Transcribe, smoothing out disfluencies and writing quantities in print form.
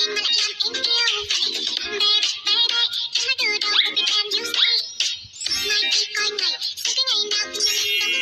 mình mà lại làm em yêu vậy. Baby, baby, em nói từ đầu baby can you stay. Mai kia coi ngày, sẽ cái ngày nào cũng như mình